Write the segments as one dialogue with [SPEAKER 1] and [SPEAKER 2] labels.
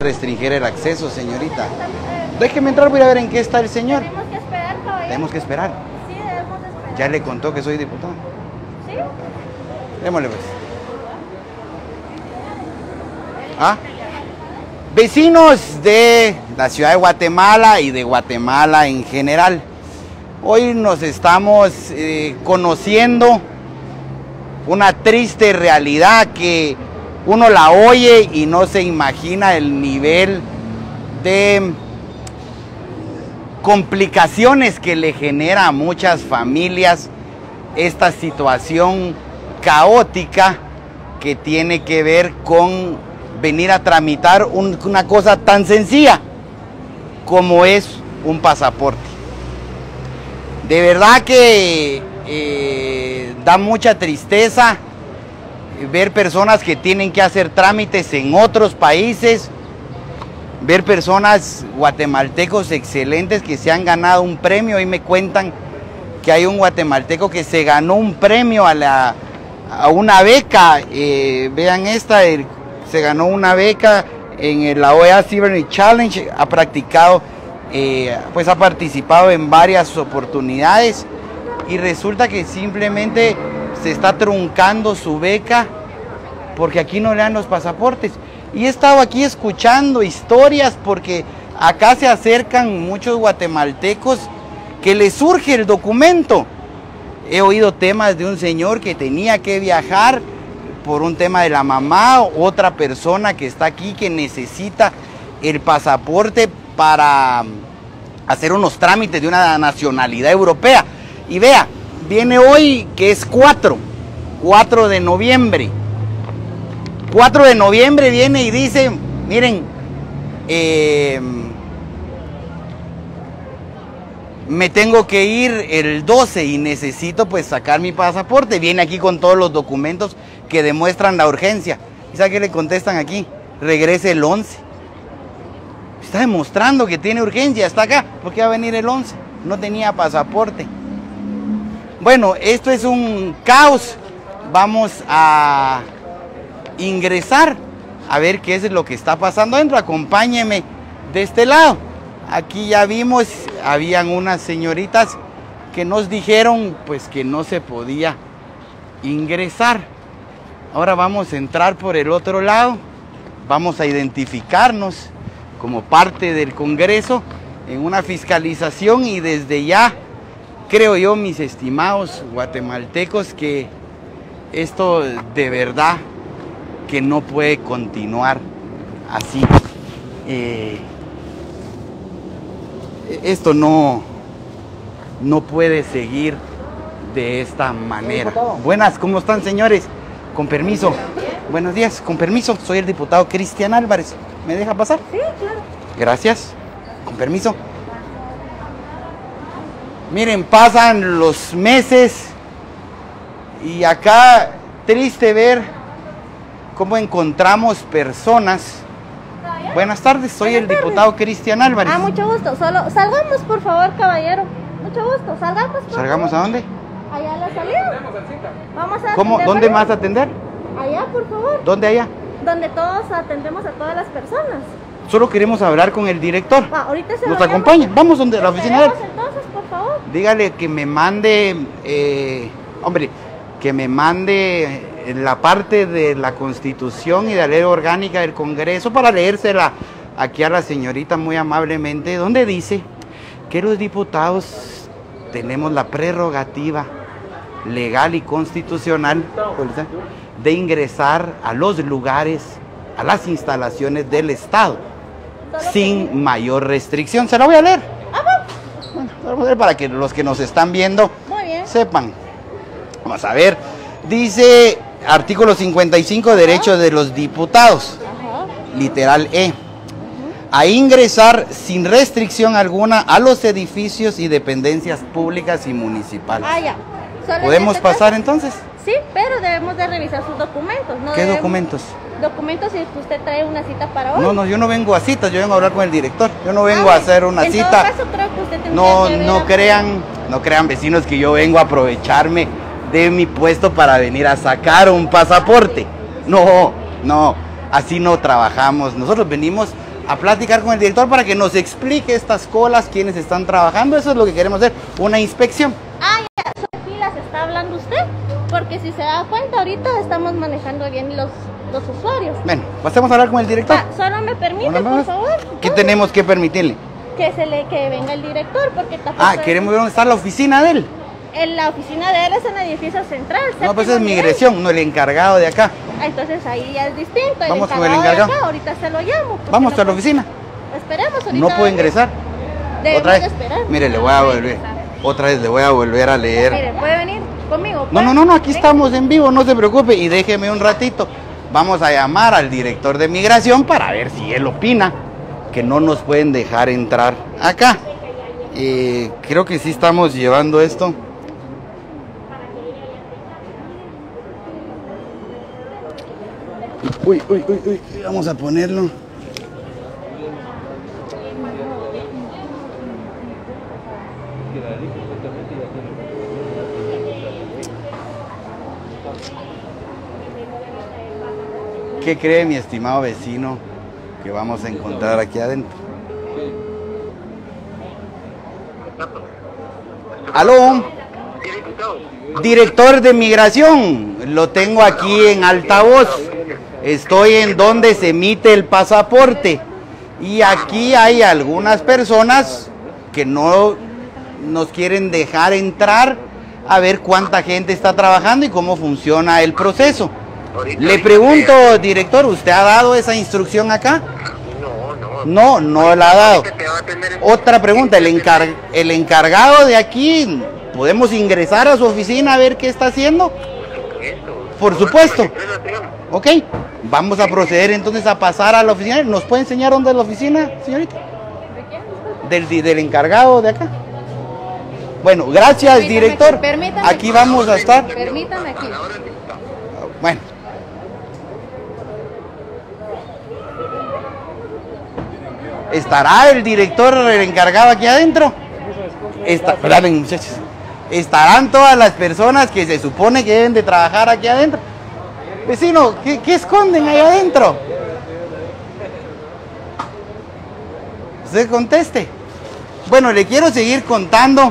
[SPEAKER 1] restringir el acceso, señorita. Déjeme entrar, voy a ver en qué está el señor.
[SPEAKER 2] Tenemos que esperar, caballero.
[SPEAKER 1] Tenemos que esperar.
[SPEAKER 2] Sí, debemos de esperar.
[SPEAKER 1] Ya le contó que soy diputado.
[SPEAKER 2] ¿Sí?
[SPEAKER 1] Démosle pues. ¿Ah? Vecinos de la ciudad de Guatemala y de Guatemala en general. Hoy nos estamos conociendo una triste realidad que uno la oye y no se imagina el nivel de complicaciones que le genera a muchas familias esta situación caótica que tiene que ver con venir a tramitar una cosa tan sencilla como es un pasaporte. De verdad que da mucha tristeza ver personas que tienen que hacer trámites en otros países, ver personas guatemaltecos excelentes que se han ganado un premio. Hoy me cuentan que hay un guatemalteco que se ganó un premio a una beca, vean esta, se ganó una beca en la OEA Cyber Challenge, ha practicado, pues ha participado en varias oportunidades y resulta que simplemente se está truncando su beca porque aquí no le dan los pasaportes. Y he estado aquí escuchando historias porque acá se acercan muchos guatemaltecos que les surge el documento. He oído temas de un señor que tenía que viajar por un tema de la mamá, otra persona que está aquí que necesita el pasaporte para hacer unos trámites de una nacionalidad europea. Y vea, viene hoy que es 4 de noviembre. 4 de noviembre viene y dice, miren, me tengo que ir el 12 y necesito pues sacar mi pasaporte. Viene aquí con todos los documentos que demuestran la urgencia. ¿Y sabe qué le contestan aquí? Regrese el 11. Está demostrando que tiene urgencia, está acá. ¿Por qué va a venir el 11? No tenía pasaporte. Bueno, esto es un caos. Vamos a ingresar a ver qué es lo que está pasando adentro. Acompáñeme de este lado. Aquí ya vimos, habían unas señoritas que nos dijeron pues que no se podía ingresar. Ahora vamos a entrar por el otro lado, vamos a identificarnos como parte del Congreso en una fiscalización y desde ya creo yo, mis estimados guatemaltecos, que esto de verdad que no puede continuar así. Esto no puede seguir de esta manera. Buenas, ¿cómo están, señores? Con permiso. Buenos días, con permiso. Soy el diputado Cristian Álvarez. ¿Me deja pasar?
[SPEAKER 2] Sí, claro.
[SPEAKER 1] Gracias. Con permiso. Miren, pasan los meses y acá triste ver cómo encontramos personas. Buenas tardes, soy el diputado Cristian Álvarez.
[SPEAKER 2] Ah, mucho gusto. Solo salgamos, por favor, caballero. Mucho gusto. Salgamos.
[SPEAKER 1] ¿Salgamos a dónde?
[SPEAKER 2] Allá a la salida. Vamos a
[SPEAKER 1] ¿Cómo? ¿Dónde más atender?
[SPEAKER 2] Allá, por favor.
[SPEAKER 1] ¿Dónde allá?
[SPEAKER 2] Donde todos atendemos a todas las personas.
[SPEAKER 1] Solo queremos hablar con el director.
[SPEAKER 2] Ahorita se
[SPEAKER 1] ¿Nos
[SPEAKER 2] lo
[SPEAKER 1] acompaña? Vamos donde la oficina de él.
[SPEAKER 2] Entonces, por favor.
[SPEAKER 1] Dígale que me mande, hombre, que me mande la parte de la Constitución y de la Ley Orgánica del Congreso para leérsela aquí a la señorita muy amablemente, donde dice que los diputados tenemos la prerrogativa legal y constitucional de ingresar a los lugares, a las instalaciones del Estado sin mayor restricción. Se la voy a leer. Bueno, vamos a leer para que los que nos están viendo sepan. Vamos a ver. Dice artículo 55, derechos de los diputados, literal E, a ingresar sin restricción alguna a los edificios y dependencias públicas y municipales. ¿Podemos pasar entonces?
[SPEAKER 2] Sí, pero debemos de revisar sus documentos.
[SPEAKER 1] ¿Qué documentos?
[SPEAKER 2] Documentos si usted trae una cita para hoy.
[SPEAKER 1] No, yo no vengo a citas, yo vengo a hablar con el director. Yo no vengo a hacer una cita.
[SPEAKER 2] En todo caso, creo que usted
[SPEAKER 1] no crean vecinos que yo vengo a aprovecharme de mi puesto para venir a sacar un pasaporte. No, así no trabajamos. Nosotros venimos a platicar con el director para que nos explique estas colas, quiénes están trabajando. Eso es lo que queremos hacer, una inspección.
[SPEAKER 2] Ah, ya, sobre filas está hablando usted, porque si se da cuenta, ahorita estamos manejando bien los usuarios.
[SPEAKER 1] Bueno, pasemos a hablar con el director.
[SPEAKER 2] Solo me permite, por favor.
[SPEAKER 1] ¿Qué tenemos que permitirle?
[SPEAKER 2] Que venga el director, porque
[SPEAKER 1] queremos ver dónde está la oficina de él.
[SPEAKER 2] En la oficina de él es en el edificio central.
[SPEAKER 1] No, pues es migración, no el encargado de acá.
[SPEAKER 2] Entonces ahí ya es distinto.
[SPEAKER 1] Vamos con el encargado.
[SPEAKER 2] De acá, ahorita se lo llamo.
[SPEAKER 1] Vamos a la oficina.
[SPEAKER 2] Esperemos ahorita.
[SPEAKER 1] No puedo ingresar.
[SPEAKER 2] Otra vez. Esperar.
[SPEAKER 1] Mire, le voy a volver. Otra vez le voy a volver a leer.
[SPEAKER 2] Mire, puede venir conmigo.
[SPEAKER 1] No, aquí estamos en vivo, no se preocupe y déjeme un ratito. Vamos a llamar al director de migración para ver si él opina que no nos pueden dejar entrar acá. Creo que sí estamos llevando esto. Uy, vamos a ponerlo. ¿Qué cree mi estimado vecino que vamos a encontrar aquí adentro? ¿Aló? Director de migración, lo tengo aquí en altavoz. Estoy en donde se emite el pasaporte y aquí hay algunas personas que no nos quieren dejar entrar a ver cuánta gente está trabajando y cómo funciona el proceso. Le pregunto, director, ¿usted ha dado esa instrucción acá? No la ha dado. Otra pregunta, el encargado de aquí, ¿podemos ingresar a su oficina a ver qué está haciendo? Por supuesto. Ok, vamos a proceder entonces a pasar a la oficina. ¿Nos puede enseñar dónde es la oficina, señorita? Del encargado de acá. Bueno, gracias, director. Aquí vamos a estar.
[SPEAKER 2] Permítame aquí.
[SPEAKER 1] Bueno. ¿Estará el director, el encargado aquí adentro? Espérame, muchachos. ¿Estarán todas las personas que se supone que deben de trabajar aquí adentro? Vecino, ¿qué esconden ahí adentro? Usted conteste. Bueno, le quiero seguir contando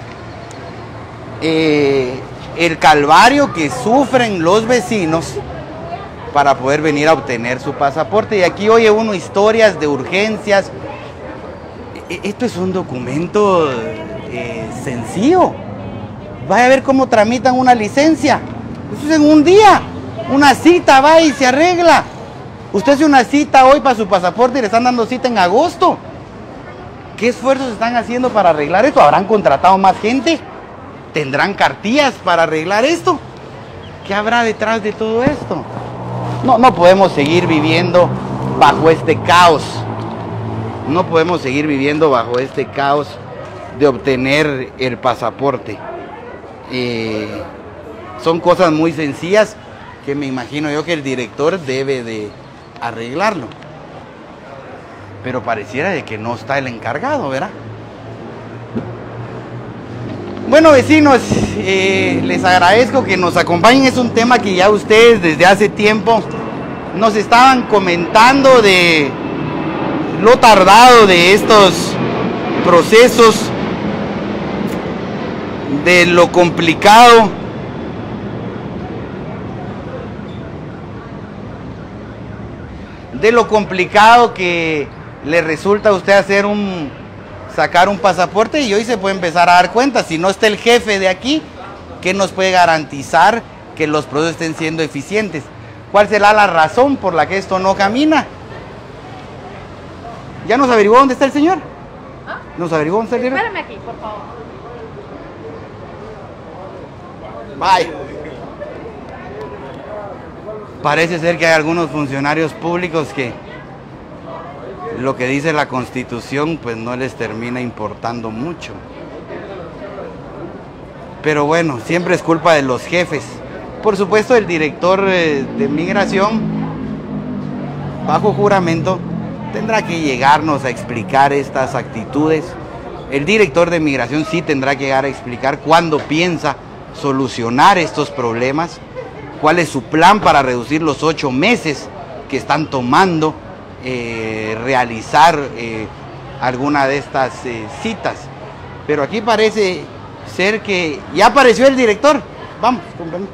[SPEAKER 1] el calvario que sufren los vecinos para poder venir a obtener su pasaporte. Y aquí oye uno historias de urgencias. Esto es un documento sencillo. Vaya a ver cómo tramitan una licencia. Eso es en un día. Una cita, va y se arregla. Usted hace una cita hoy para su pasaporte y le están dando cita en agosto. ¿Qué esfuerzos están haciendo para arreglar esto? ¿Habrán contratado más gente? ¿Tendrán cartillas para arreglar esto? ¿Qué habrá detrás de todo esto? No podemos seguir viviendo bajo este caos. No podemos seguir viviendo bajo este caos de obtener el pasaporte. Son cosas muy sencillas que me imagino yo que el director debe de arreglarlo. Pero pareciera de que no está el encargado, ¿verdad? Bueno, vecinos, les agradezco que nos acompañen. Es un tema que ya ustedes desde hace tiempo nos estaban comentando de lo tardado de estos procesos, de lo complicado que le resulta a usted sacar un pasaporte, y hoy se puede empezar a dar cuenta. Si no está el jefe de aquí, ¿qué nos puede garantizar que los procesos estén siendo eficientes? ¿Cuál será la razón por la que esto no camina? ¿Ya nos averiguó dónde está el señor? ¿Nos averiguó dónde está el señor?
[SPEAKER 2] Espérame aquí, por favor.
[SPEAKER 1] Bye. Parece ser que hay algunos funcionarios públicos que lo que dice la Constitución pues no les termina importando mucho. Pero bueno, siempre es culpa de los jefes. Por supuesto, el director de migración, bajo juramento, tendrá que llegarnos a explicar estas actitudes. El director de migración sí tendrá que llegar a explicar cuándo piensa solucionar estos problemas, cuál es su plan para reducir los 8 meses que están tomando realizar alguna de estas citas. Pero aquí parece ser que ya apareció el director. Vamos, compañero.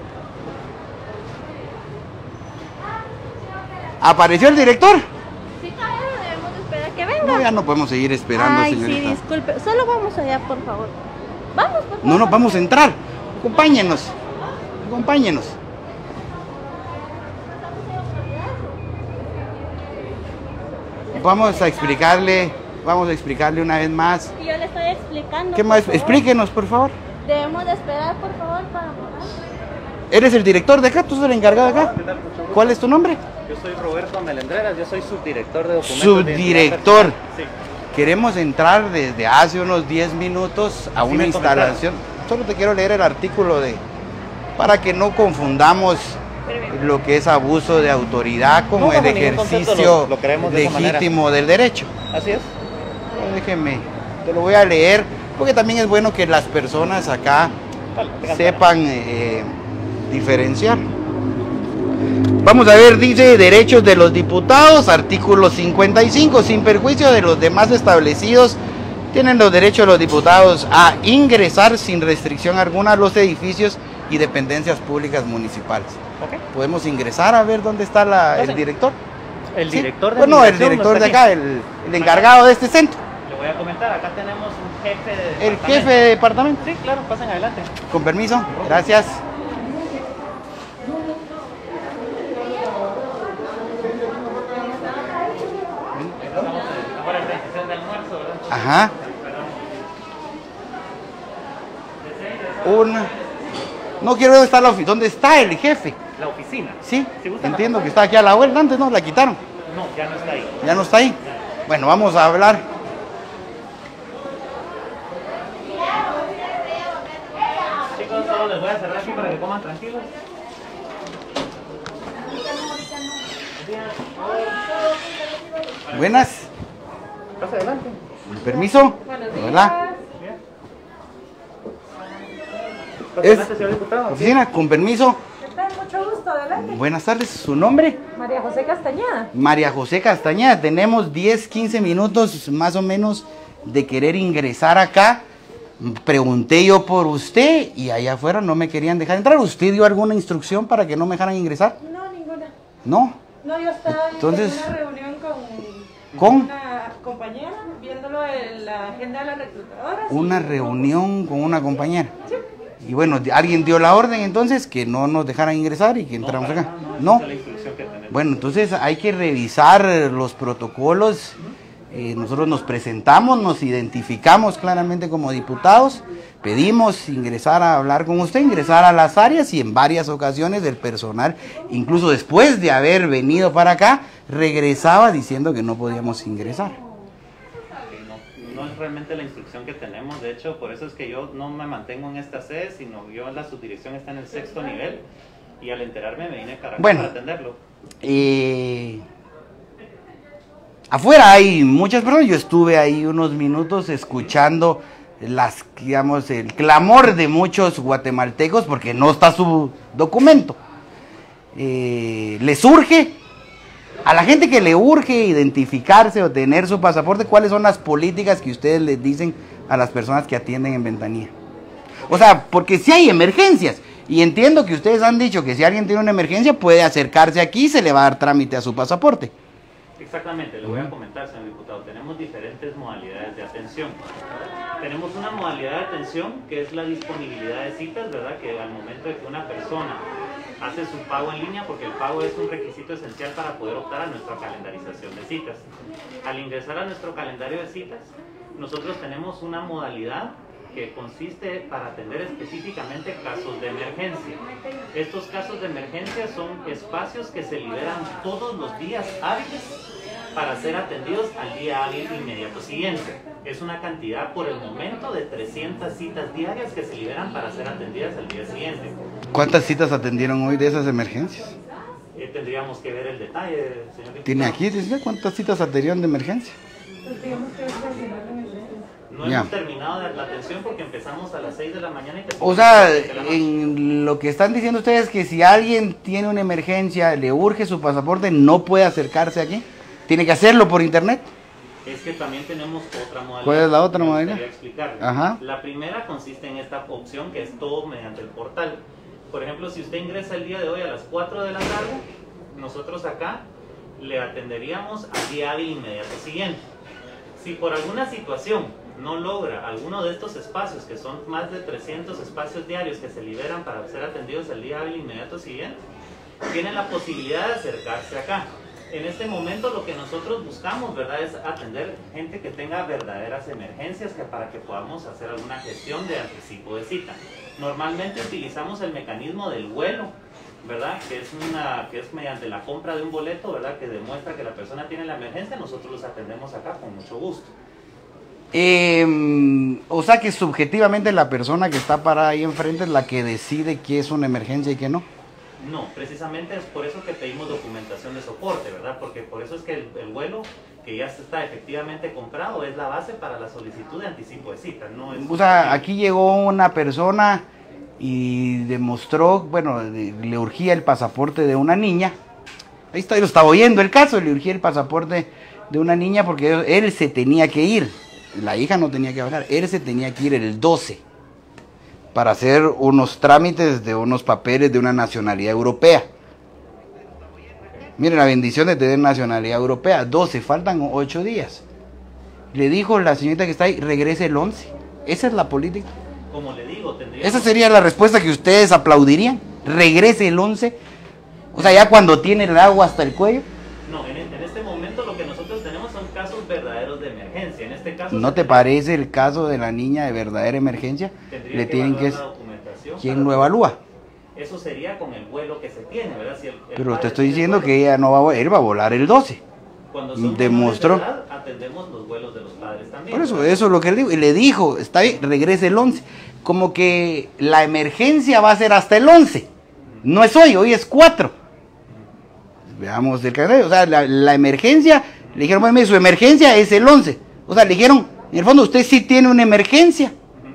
[SPEAKER 1] ¿Apareció el director?
[SPEAKER 2] Sí, caballero, debemos de esperar que venga.
[SPEAKER 1] No, ya no podemos seguir esperando,
[SPEAKER 2] Ay,
[SPEAKER 1] señorita.
[SPEAKER 2] sí, disculpe. Solo vamos allá, por favor. Vamos, por favor.
[SPEAKER 1] No nos vamos a entrar. Acompáñenos. Acompáñenos. Vamos a explicarle una vez más.
[SPEAKER 2] Y yo le estoy explicando.
[SPEAKER 1] ¿Qué
[SPEAKER 2] por
[SPEAKER 1] más?
[SPEAKER 2] favor.
[SPEAKER 1] Explíquenos, por favor.
[SPEAKER 2] Debemos de esperar, por favor, para morar.
[SPEAKER 1] ¿Eres el director de acá? ¿Tú sos el encargado de acá? ¿Cuál es tu nombre?
[SPEAKER 3] Yo soy Roberto Melendreras, yo soy subdirector de documentos.
[SPEAKER 1] Subdirector.
[SPEAKER 3] Sí.
[SPEAKER 1] Queremos entrar desde hace unos 10 minutos a
[SPEAKER 3] Así
[SPEAKER 1] una
[SPEAKER 3] me
[SPEAKER 1] instalación. Solo te quiero leer el artículo para que no confundamos lo que es abuso de autoridad como
[SPEAKER 3] No,
[SPEAKER 1] el
[SPEAKER 3] bajo ningún concepto
[SPEAKER 1] ejercicio
[SPEAKER 3] lo creemos de esa manera.
[SPEAKER 1] legítimo del derecho.
[SPEAKER 3] Así es.
[SPEAKER 1] Déjeme, te lo voy a leer porque también es bueno que las personas acá
[SPEAKER 3] Vale, tengan
[SPEAKER 1] sepan diferenciar. Vamos a ver, dice derechos de los diputados, artículo 55, sin perjuicio de los demás establecidos, tienen los derechos los diputados a ingresar sin restricción alguna a los edificios y dependencias públicas municipales.
[SPEAKER 3] Ok.
[SPEAKER 1] ¿Podemos ingresar a ver dónde está el director?
[SPEAKER 3] El
[SPEAKER 1] ¿Sí?
[SPEAKER 3] director de
[SPEAKER 1] Bueno, el
[SPEAKER 3] migración
[SPEAKER 1] director
[SPEAKER 3] no
[SPEAKER 1] de
[SPEAKER 3] está
[SPEAKER 1] acá,
[SPEAKER 3] aquí.
[SPEAKER 1] el encargado de este centro,
[SPEAKER 3] Le voy a comentar, acá tenemos un jefe de
[SPEAKER 1] el
[SPEAKER 3] departamento.
[SPEAKER 1] jefe de departamento.
[SPEAKER 3] Sí, claro, pasen adelante.
[SPEAKER 1] Con permiso, gracias.
[SPEAKER 3] Ahora es sesión de almuerzo, ¿verdad?
[SPEAKER 1] Ajá. No quiero ver dónde está ¿dónde está el jefe?
[SPEAKER 3] La oficina.
[SPEAKER 1] Sí,
[SPEAKER 3] Si gustan
[SPEAKER 1] entiendo
[SPEAKER 3] la-
[SPEAKER 1] que está aquí a la vuelta, antes no, la quitaron.
[SPEAKER 3] No, ya no está ahí.
[SPEAKER 1] Ya no está ahí. Bueno, vamos a hablar.
[SPEAKER 3] Chicos, solo les voy a cerrar aquí para que coman tranquilos.
[SPEAKER 1] Buenas,
[SPEAKER 3] Pase adelante.
[SPEAKER 1] con permiso. Hola.
[SPEAKER 3] Pase
[SPEAKER 1] Es-
[SPEAKER 3] adelante, señor diputado.
[SPEAKER 1] Oficina, con permiso.
[SPEAKER 4] ¿Qué tal? Mucho gusto, adelante.
[SPEAKER 1] Buenas tardes, ¿su nombre?
[SPEAKER 4] María José Castañeda.
[SPEAKER 1] María José Castañeda. Tenemos 10, 15 minutos más o menos de querer ingresar acá. Pregunté yo por usted y allá afuera no me querían dejar entrar. ¿Usted dio alguna instrucción para que no me dejaran ingresar?
[SPEAKER 4] No, ninguna.
[SPEAKER 1] No.
[SPEAKER 4] No, yo estaba
[SPEAKER 1] Entonces-
[SPEAKER 4] en una reunión
[SPEAKER 1] ¿Con?
[SPEAKER 4] una compañera, viéndolo en la agenda de las reclutadoras.
[SPEAKER 1] Una reunión con una compañera. Y bueno, alguien dio la orden entonces que no nos dejaran ingresar y que entramos acá. No.
[SPEAKER 3] Esa es la instrucción que tenemos.
[SPEAKER 1] Bueno, entonces hay que revisar los protocolos. Nosotros nos presentamos, nos identificamos claramente como diputados, pedimos ingresar a hablar con usted, ingresar a las áreas y en varias ocasiones el personal, incluso después de haber venido para acá, regresaba diciendo que no podíamos ingresar.
[SPEAKER 3] No es realmente la instrucción que tenemos, de hecho, por eso es que yo no me mantengo en esta sede, sino yo la subdirección está en el 6º nivel y al enterarme me vine a Caracas
[SPEAKER 1] Bueno.
[SPEAKER 3] para atenderlo.
[SPEAKER 1] Afuera hay muchas personas, yo estuve ahí unos minutos escuchando digamos, el clamor de muchos guatemaltecos porque no está su documento. ¿Les urge? A la gente que le urge identificarse o tener su pasaporte, ¿cuáles son las políticas que ustedes les dicen a las personas que atienden en ventanilla? O sea, porque si hay emergencias, y entiendo que ustedes han dicho que si alguien tiene una emergencia puede acercarse aquí y se le va a dar trámite a su pasaporte.
[SPEAKER 3] Exactamente, le voy a comentar, señor diputado, tenemos diferentes modalidades de atención. Tenemos una modalidad de atención que es la disponibilidad de citas, ¿verdad? Que al momento de que una persona hace su pago en línea, porque el pago es un requisito esencial para poder optar a nuestra calendarización de citas. Al ingresar a nuestro calendario de citas, nosotros tenemos una modalidad que consiste para atender específicamente casos de emergencia. Estos casos de emergencia son espacios que se liberan todos los días hábiles para ser atendidos al día hábil inmediato siguiente. Es una cantidad por el momento de 300 citas diarias que se liberan para ser atendidas al día siguiente.
[SPEAKER 1] ¿Cuántas citas atendieron hoy de esas emergencias?
[SPEAKER 3] Tendríamos que ver el detalle, señor diputado.
[SPEAKER 1] ¿Tiene aquí, dice, cuántas citas atendieron de emergencia?
[SPEAKER 4] Pues digamos que es al final de mi vida.
[SPEAKER 3] No
[SPEAKER 1] Ya.
[SPEAKER 3] hemos terminado la atención porque empezamos a las 6 de la mañana y
[SPEAKER 1] O
[SPEAKER 3] terminamos
[SPEAKER 1] sea,
[SPEAKER 3] a las 7 de la noche.
[SPEAKER 1] en lo que están diciendo ustedes que si alguien tiene una emergencia, le urge su pasaporte, no puede acercarse aquí. ¿Tiene que hacerlo por internet?
[SPEAKER 3] Es que también tenemos otra modalidad.
[SPEAKER 1] ¿Cuál es la otra
[SPEAKER 3] Me
[SPEAKER 1] modalidad?
[SPEAKER 3] gustaría explicarle.
[SPEAKER 1] Ajá.
[SPEAKER 3] La primera consiste en esta opción que es todo mediante el portal. Por ejemplo, si usted ingresa el día de hoy a las 4 de la tarde, nosotros acá le atenderíamos al día hábil inmediato siguiente. Si por alguna situación no logra alguno de estos espacios, que son más de 300 espacios diarios que se liberan para ser atendidos el día hábil inmediato siguiente, tiene la posibilidad de acercarse acá. En este momento lo que nosotros buscamos, ¿verdad?, es atender gente que tenga verdaderas emergencias para que podamos hacer alguna gestión de anticipo de cita. Normalmente utilizamos el mecanismo del vuelo, ¿verdad?, que es mediante la compra de un boleto, ¿verdad?, que demuestra que la persona tiene la emergencia. Nosotros los atendemos acá con mucho gusto.
[SPEAKER 1] O sea que subjetivamente la persona que está parada ahí enfrente es la que decide qué es una emergencia y qué no.
[SPEAKER 3] No, precisamente es por eso que pedimos documentación de soporte, ¿verdad? Porque por eso es que el vuelo que ya está efectivamente comprado es la base para la solicitud de anticipo de cita. No es
[SPEAKER 1] O sea, aquí llegó una persona y demostró, bueno, le urgía el pasaporte de una niña. Ahí está, lo estaba oyendo el caso, le urgía el pasaporte de una niña porque él se tenía que ir. La hija no tenía que bajar, él se tenía que ir el 12 para hacer unos trámites de unos papeles de una nacionalidad europea. Miren, la bendición de tener nacionalidad europea, 12, faltan 8 días. Le dijo la señorita que está ahí, regrese el 11. Esa es la política.
[SPEAKER 3] Como le digo, tendríamos...
[SPEAKER 1] Esa sería la respuesta que ustedes aplaudirían. Regrese el 11. O sea, ya cuando tiene el agua hasta el cuello.
[SPEAKER 3] No, en este momento lo que nosotros tenemos son casos verdaderos de emergencia. En este caso...
[SPEAKER 1] ¿No te parece el caso de la niña de verdadera emergencia? Le tienen que...
[SPEAKER 3] la documentación.
[SPEAKER 1] ¿Quién lo evalúa?
[SPEAKER 3] Eso sería con el vuelo que se tiene, ¿verdad? Si el
[SPEAKER 1] Pero te
[SPEAKER 3] padre
[SPEAKER 1] estoy
[SPEAKER 3] tiene
[SPEAKER 1] diciendo
[SPEAKER 3] vuelo,
[SPEAKER 1] que ella no va a... Él va a volar el 12.
[SPEAKER 3] cuando son
[SPEAKER 1] demostró.
[SPEAKER 3] menores de edad, atendemos los vuelos de los padres también.
[SPEAKER 1] Por eso,
[SPEAKER 3] ¿verdad?
[SPEAKER 1] eso es lo que él dijo. Y le dijo, está bien, regrese el 11. Como que la emergencia va a ser hasta el 11. No es hoy es 4. Veamos el calendario. O sea, la emergencia, le dijeron, bueno, mire, su emergencia es el 11. O sea, le dijeron, en el fondo, usted sí tiene una emergencia.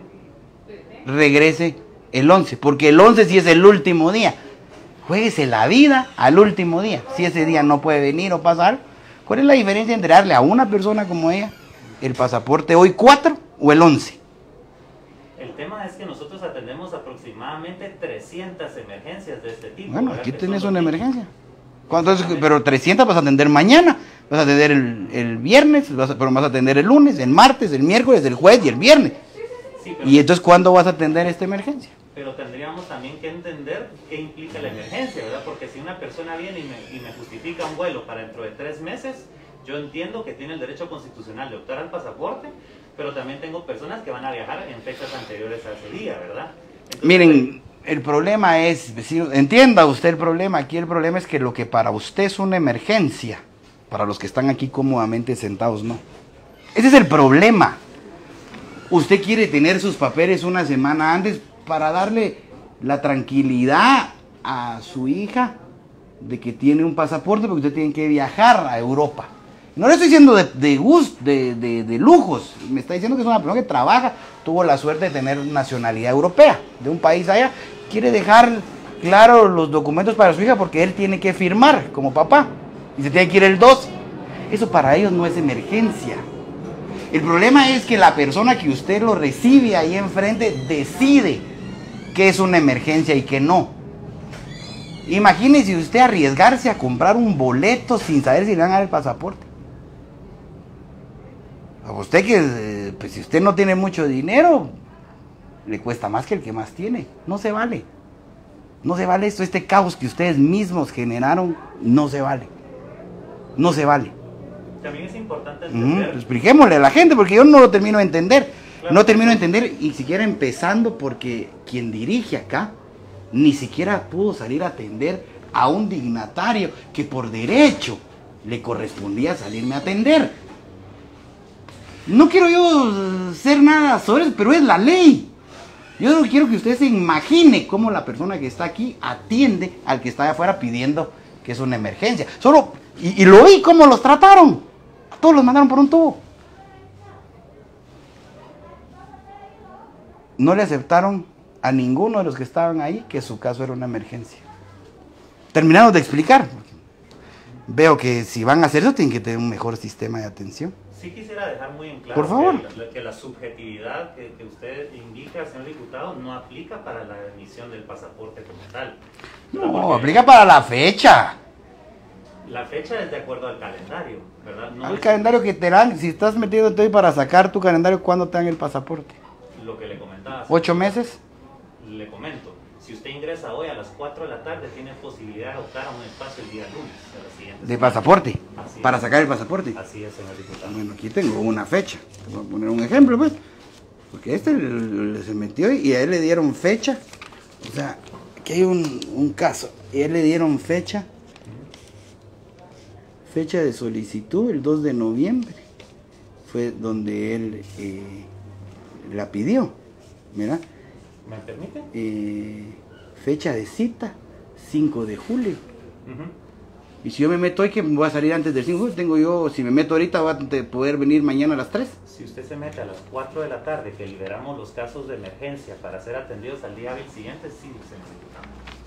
[SPEAKER 1] Regrese el 11, porque el 11 sí es el último día. Juéguese la vida al último día. Si ese día no puede venir o pasar, ¿cuál es la diferencia entre darle a una persona como ella el pasaporte hoy 4 o el 11?
[SPEAKER 3] El tema es que nosotros atendemos aproximadamente 300 emergencias de este tipo.
[SPEAKER 1] Bueno,
[SPEAKER 3] ¿verdad?
[SPEAKER 1] aquí
[SPEAKER 3] Que
[SPEAKER 1] tenés
[SPEAKER 3] son
[SPEAKER 1] una
[SPEAKER 3] los
[SPEAKER 1] emergencia. ¿Cuántos? Pero 300 vas a atender mañana, vas a atender el viernes, pero vas a atender el lunes, el martes, el miércoles, el jueves y el viernes.
[SPEAKER 3] Sí, pero,
[SPEAKER 1] ¿Y entonces cuándo vas a atender esta emergencia?
[SPEAKER 3] pero tendríamos también que entender qué implica la emergencia, ¿verdad? Porque si una persona viene y me justifica un vuelo para dentro de 3 meses, yo entiendo que tiene el derecho constitucional de optar al pasaporte, pero también tengo personas que van a viajar en fechas anteriores a ese día, ¿verdad? Entonces,
[SPEAKER 1] Miren, el problema es, vecino, entienda usted el problema, aquí el problema es que lo que para usted es una emergencia, para los que están aquí cómodamente sentados, no. Ese es el problema. Usted quiere tener sus papeles una semana antes para darle la tranquilidad a su hija de que tiene un pasaporte porque usted tiene que viajar a Europa. No le estoy diciendo de lujos, me está diciendo que es una persona que trabaja, tuvo la suerte de tener nacionalidad europea, de un país allá, quiere dejar claro los documentos para su hija porque él tiene que firmar como papá y se tiene que ir el 12. Eso para ellos no es emergencia. El problema es que la persona que usted lo recibe ahí enfrente decide que es una emergencia y que no. Imagínese usted arriesgarse a comprar un boleto sin saber si le van a dar el pasaporte. A usted que, pues si usted no tiene mucho dinero, le cuesta más que el que más tiene. No se vale. No se vale esto, este caos que ustedes mismos generaron, no se vale. No se vale.
[SPEAKER 3] también es importante entender...
[SPEAKER 1] Expliquémosle a la gente, porque yo no lo termino de entender.
[SPEAKER 3] Claro.
[SPEAKER 1] No termino de entender, y siquiera empezando porque quien dirige acá ni siquiera pudo salir a atender a un dignatario que por derecho le correspondía salirme a atender. No quiero yo ser nada sobre eso, pero es la ley. Yo no quiero que usted se imagine cómo la persona que está aquí atiende al que está de afuera pidiendo que es una emergencia. Solo, y lo vi cómo los trataron. A todos los mandaron por un tubo. No le aceptaron a ninguno de los que estaban ahí que su caso era una emergencia. Terminamos de explicar. veo que si van a hacer eso tienen que tener un mejor sistema de atención.
[SPEAKER 3] Sí quisiera dejar muy en claro
[SPEAKER 1] Por favor.
[SPEAKER 3] que la subjetividad que usted indica, señor diputado, no aplica para la emisión del pasaporte como tal.
[SPEAKER 1] No,
[SPEAKER 3] Porque
[SPEAKER 1] aplica para la fecha.
[SPEAKER 3] la fecha es de acuerdo al calendario, ¿verdad? No
[SPEAKER 1] Al
[SPEAKER 3] es
[SPEAKER 1] calendario que te dan, si estás metiéndote hoy para sacar tu calendario, ¿cuándo te dan el pasaporte?
[SPEAKER 3] lo que le comentaba.
[SPEAKER 1] ¿8 meses?
[SPEAKER 3] Le comento, si usted ingresa hoy a las 4 de la tarde, tiene posibilidad de optar a un espacio el día lunes de la siguiente
[SPEAKER 1] De
[SPEAKER 3] semana.
[SPEAKER 1] pasaporte,
[SPEAKER 3] Así
[SPEAKER 1] para
[SPEAKER 3] es.
[SPEAKER 1] sacar el pasaporte.
[SPEAKER 3] Así es, señor diputado.
[SPEAKER 1] Bueno, aquí tengo una fecha. Voy a poner un ejemplo, pues. Porque se metió y a él le dieron fecha. O sea, aquí hay un caso. Y a él le dieron fecha. Fecha de solicitud, el 2 de noviembre. Fue donde él la pidió. Mira.
[SPEAKER 3] ¿Me permite?
[SPEAKER 1] Fecha de cita, 5 de julio.
[SPEAKER 3] Ujú.
[SPEAKER 1] Y si yo me meto hoy, que voy a salir antes del 5 de julio, tengo yo, si me meto ahorita, voy a poder venir mañana a las 3.
[SPEAKER 3] Si usted se mete a las 4 de la tarde, que liberamos los casos de emergencia para ser atendidos al día siguiente, sí, señor diputado.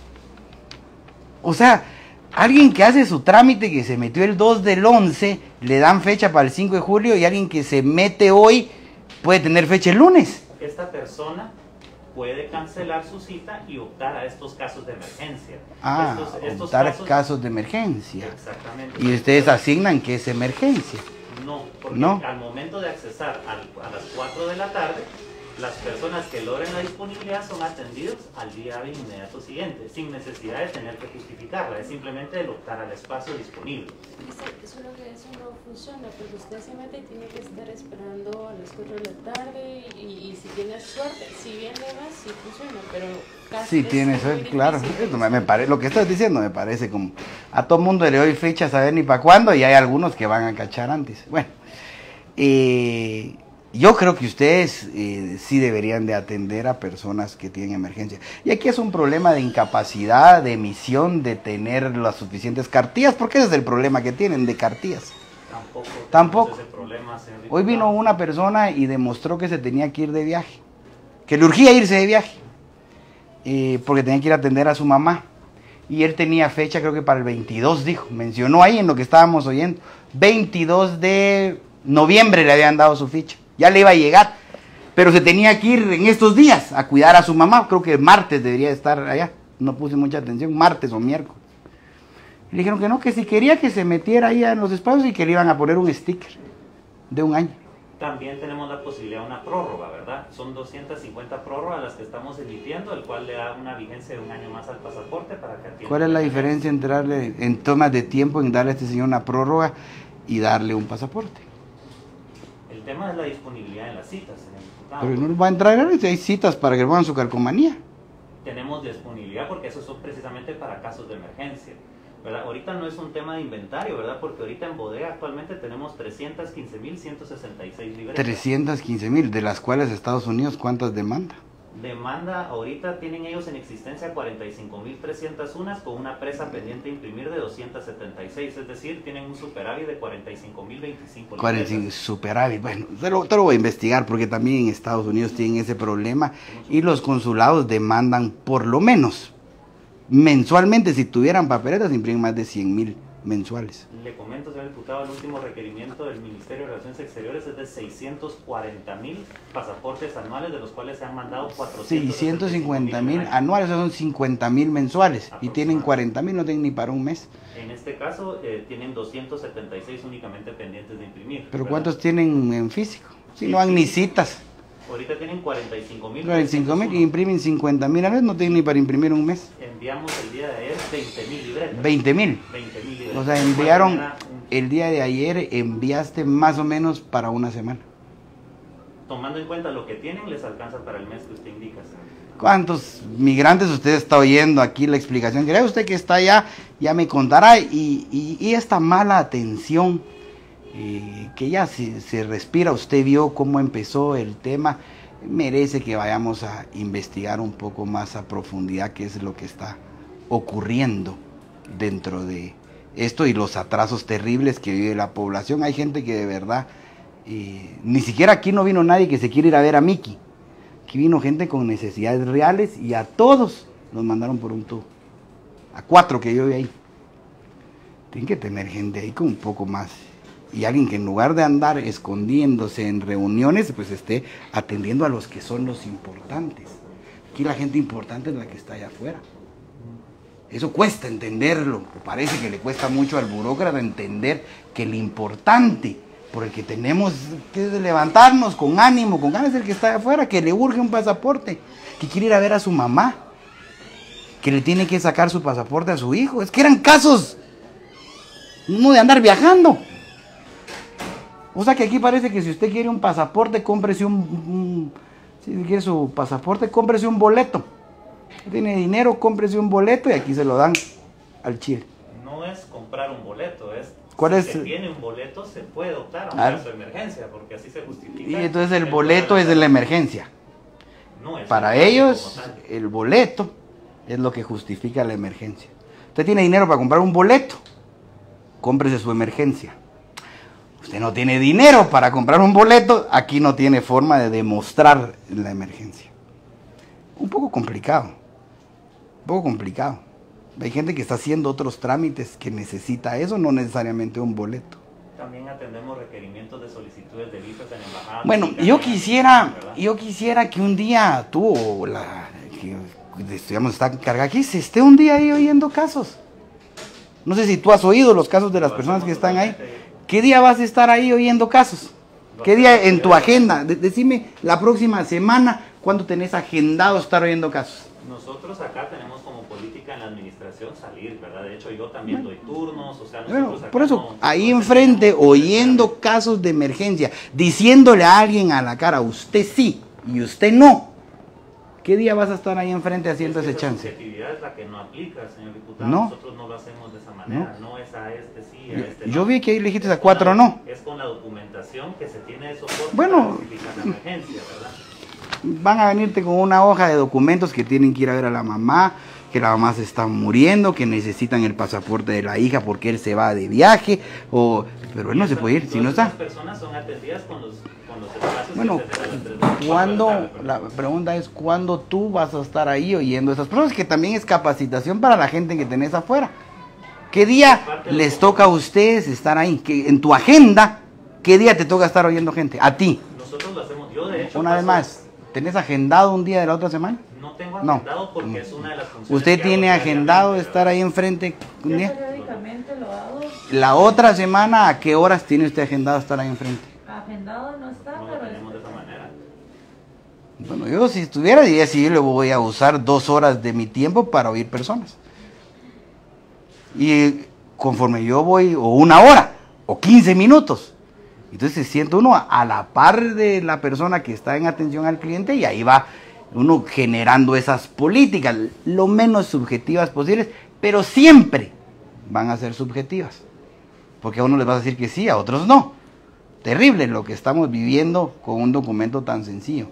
[SPEAKER 1] O sea, alguien que hace su trámite, que se metió el 2 del 11, le dan fecha para el 5 de julio, y alguien que se mete hoy puede tener fecha el lunes.
[SPEAKER 3] Esta persona puede cancelar su cita y optar a estos casos de emergencia.
[SPEAKER 1] Ah,
[SPEAKER 3] Estos
[SPEAKER 1] optar casos de emergencia.
[SPEAKER 3] Exactamente.
[SPEAKER 1] Y ustedes asignan que es emergencia.
[SPEAKER 3] No, porque
[SPEAKER 1] No.
[SPEAKER 3] al momento de accesar a las 4 de la tarde, las personas que logren la disponibilidad son atendidos al día hábil inmediato siguiente, sin necesidad de tener que justificarla, es simplemente el optar al espacio disponible.
[SPEAKER 5] Eso no funciona, porque usted se mete y tiene que estar esperando a las 4 de la tarde y si tiene suerte, si bien le va, sí funciona, pero casi
[SPEAKER 1] Sí, tiene
[SPEAKER 5] es muy
[SPEAKER 1] suerte, claro.
[SPEAKER 5] difícil.
[SPEAKER 1] Esto me parece, lo que estás diciendo me parece como a todo mundo le doy fecha a saber ni para cuándo, y hay algunos que van a cachar antes. Bueno, yo creo que ustedes sí deberían de atender a personas que tienen emergencia. Y aquí es un problema de incapacidad, de emisión, de tener las suficientes cartillas, porque ese es el problema que tienen, de cartillas. Tampoco.
[SPEAKER 3] tenemos ese problema, señor
[SPEAKER 1] Hoy vino
[SPEAKER 3] diputado.
[SPEAKER 1] una persona y demostró que se tenía que ir de viaje, que le urgía irse de viaje, porque tenía que ir a atender a su mamá. Y él tenía fecha, creo que para el 22, dijo, mencionó ahí en lo que estábamos oyendo. 22 de noviembre le habían dado su ficha, ya le iba a llegar, pero se tenía que ir en estos días a cuidar a su mamá. Creo que martes debería estar allá, no puse mucha atención, martes o miércoles. Le dijeron que no, que si quería que se metiera ahí en los espacios y que le iban a poner un sticker de 1 año.
[SPEAKER 3] También tenemos la posibilidad de una prórroga, ¿verdad? Son 250 prórrogas las que estamos emitiendo, el cual le da una vigencia de 1 año más al pasaporte para que atienda.
[SPEAKER 1] ¿Cuál es la diferencia entre darle, en tomas de tiempo, en darle a este señor una prórroga y darle un pasaporte?
[SPEAKER 3] El tema es la disponibilidad en las citas, señor diputado.
[SPEAKER 1] Pero no va a entrar, hay citas para que pongan su calcomanía.
[SPEAKER 3] Tenemos disponibilidad porque esos son precisamente para casos de emergencia, ¿verdad? Ahorita no es un tema de inventario, ¿verdad? Porque ahorita en bodega actualmente tenemos 315.166 libretas.
[SPEAKER 1] 315,000, de las cuales Estados Unidos, ¿cuántas demanda?
[SPEAKER 3] Demanda, ahorita tienen ellos en existencia 45.301 con una presa pendiente de imprimir de 276, es decir, tienen un superávit de 45.025
[SPEAKER 1] 45, superávit. Bueno, te lo voy a investigar, porque también en Estados Unidos tienen ese problema y los consulados demandan por lo menos mensualmente, si tuvieran papeletas, imprimen más de 100,000 mensuales.
[SPEAKER 3] Le comento, señor diputado, el último requerimiento del Ministerio de Relaciones Exteriores es de 640,000 pasaportes anuales, de los cuales se han mandado
[SPEAKER 1] 650,000 anuales, o sea, son 50,000 mensuales, y tienen 40,000, no tienen ni para un mes.
[SPEAKER 3] En este caso, tienen 276 únicamente pendientes de imprimir.
[SPEAKER 1] ¿Pero
[SPEAKER 3] ¿verdad?
[SPEAKER 1] cuántos tienen en físico? Si no han ni citas.
[SPEAKER 3] Ahorita tienen 45,000.
[SPEAKER 1] 45,000 y imprimen 50,000 a la vez, no tienen ni para imprimir un mes.
[SPEAKER 3] Enviamos el día de ayer 20,000 libretas.
[SPEAKER 1] 20,000.
[SPEAKER 3] 20,000 libretas.
[SPEAKER 1] O sea, enviaron, el día de ayer enviaste más o menos para una semana.
[SPEAKER 3] Tomando en cuenta lo que tienen, les alcanza para el mes que usted indica, señor.
[SPEAKER 1] ¿Cuántos migrantes usted está oyendo aquí la explicación? ¿Cree usted que está allá? Ya me contará. Y esta mala atención que ya se respira, usted vio cómo empezó el tema, merece que vayamos a investigar un poco más a profundidad qué es lo que está ocurriendo dentro de esto y los atrasos terribles que vive la población. Hay gente que de verdad, ni siquiera aquí no vino nadie que se quiere ir a ver a Miki. Aquí vino gente con necesidades reales y a todos los mandaron por un tubo. A 4 que yo vi ahí. Tiene que tener gente ahí con un poco más. Y alguien que en lugar de andar escondiéndose en reuniones, pues esté atendiendo a los que son los importantes. Aquí la gente importante es la que está allá afuera. Eso cuesta entenderlo. Parece que le cuesta mucho al burócrata entender que el importante por el que tenemos que levantarnos con ánimo, con ganas, es el que está allá afuera, que le urge un pasaporte, que quiere ir a ver a su mamá, que le tiene que sacar su pasaporte a su hijo. Es que eran casos no de andar viajando. O sea que aquí parece que si usted quiere un pasaporte, cómprese si quiere su pasaporte, cómprese un boleto. Si tiene dinero, cómprese un boleto y aquí se lo dan al chile.
[SPEAKER 3] No es comprar un boleto, es
[SPEAKER 1] ¿cuál
[SPEAKER 3] si
[SPEAKER 1] es?
[SPEAKER 3] se tiene un boleto se puede optar a un caso de emergencia, porque así se justifica.
[SPEAKER 1] Y entonces el boleto es de la emergencia.
[SPEAKER 3] No, es
[SPEAKER 1] Para ellos, el boleto es lo que justifica la emergencia. Usted tiene dinero para comprar un boleto, cómprese su emergencia. Usted no tiene dinero para comprar un boleto, aquí no tiene forma de demostrar la emergencia. Un poco complicado, un poco complicado. Hay gente que está haciendo otros trámites que necesita eso, no necesariamente un boleto.
[SPEAKER 3] También atendemos requerimientos de solicitudes de visas en embajadas.
[SPEAKER 1] Bueno, yo quisiera que un día tú, digamos, está encargada aquí, se esté un día ahí oyendo casos. No sé si tú has oído los casos de las personas que están ahí. ¿Qué día vas a estar ahí oyendo casos? ¿Qué día en tu agenda? Decime la próxima semana, ¿cuándo tenés agendado estar oyendo casos?
[SPEAKER 3] Nosotros acá tenemos como política en la administración salir, ¿verdad? De hecho, yo también doy turnos, o sea, nosotros
[SPEAKER 1] Bueno,
[SPEAKER 3] acá
[SPEAKER 1] por eso,
[SPEAKER 3] no
[SPEAKER 1] ahí enfrente, oyendo casos de emergencia, diciéndole a alguien a la cara, usted sí y usted no. ¿Qué día vas a estar ahí enfrente haciendo ese chance?
[SPEAKER 3] La subjetividad es la que no aplica, señor diputado.
[SPEAKER 1] No.
[SPEAKER 3] Nosotros no lo hacemos de esa manera. No es a este sí, a este
[SPEAKER 1] Yo
[SPEAKER 3] no.
[SPEAKER 1] vi que ahí le dijiste a 4 no.
[SPEAKER 3] Es con la documentación que se tiene de soporte
[SPEAKER 1] Bueno.
[SPEAKER 3] para justificar la emergencia, ¿verdad?
[SPEAKER 1] Van a venirte con una hoja de documentos que tienen que ir a ver a la mamá, que la mamá se está muriendo, que necesitan el pasaporte de la hija porque él se va de viaje, pero él no se puede ir si no está.
[SPEAKER 3] Las personas son atendidas con los espacios
[SPEAKER 1] Bueno,
[SPEAKER 3] que se dan a las 3 de la tarde,
[SPEAKER 1] ¿cuándo?
[SPEAKER 3] ¿verdad?
[SPEAKER 1] La pregunta es, ¿cuándo tú vas a estar ahí oyendo esas personas? Que también es capacitación para la gente que tenés afuera. ¿Qué día les toca a ustedes estar ahí? Que en tu agenda, ¿qué día te toca estar oyendo gente? A ti.
[SPEAKER 3] Nosotros lo hacemos, yo de hecho...
[SPEAKER 1] Una vez más, ¿tenés agendado un día de la otra semana?
[SPEAKER 3] No tengo
[SPEAKER 1] No.
[SPEAKER 3] agendado porque es una de las funciones
[SPEAKER 1] ¿Usted
[SPEAKER 3] que
[SPEAKER 1] tiene
[SPEAKER 3] hago
[SPEAKER 1] agendado
[SPEAKER 3] diariamente,
[SPEAKER 1] estar
[SPEAKER 3] ¿verdad?
[SPEAKER 1] ahí enfrente un
[SPEAKER 4] Yo
[SPEAKER 1] día?
[SPEAKER 4] periódicamente lo hago.
[SPEAKER 1] La otra semana, ¿a qué horas tiene usted agendado estar ahí enfrente?
[SPEAKER 4] Agendado no está,
[SPEAKER 3] No lo
[SPEAKER 4] pero
[SPEAKER 3] tenemos de esa manera.
[SPEAKER 1] Bueno, yo si estuviera diría si yo le voy a usar 2 horas de mi tiempo para oír personas. Y conforme yo voy, o 1 hora, o 15 minutos, entonces se siente uno a la par de la persona que está en atención al cliente y ahí va uno generando esas políticas, lo menos subjetivas posibles, pero siempre van a ser subjetivas. Porque a uno les vas a decir que sí, a otros no. Terrible lo que estamos viviendo con un documento tan sencillo.